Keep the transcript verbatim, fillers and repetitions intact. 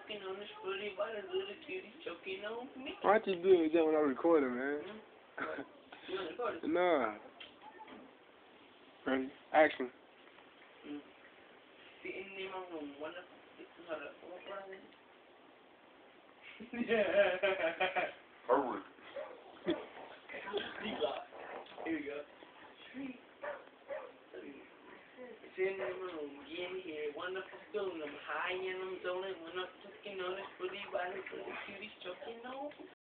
sucking on this footy by the little cutie choking on me. Why don't you do that when I record it, man? Mm-hmm. You want to record it? Nah. Ready? Action. Mm. Sitting in my room, wonder if what what was it? Yeah. Hurry. Here we go. Sitting in my room, getting here, wonderful feeling. I'm high and I'm zoning when I'm sucking on this footy by the little cutie choking on.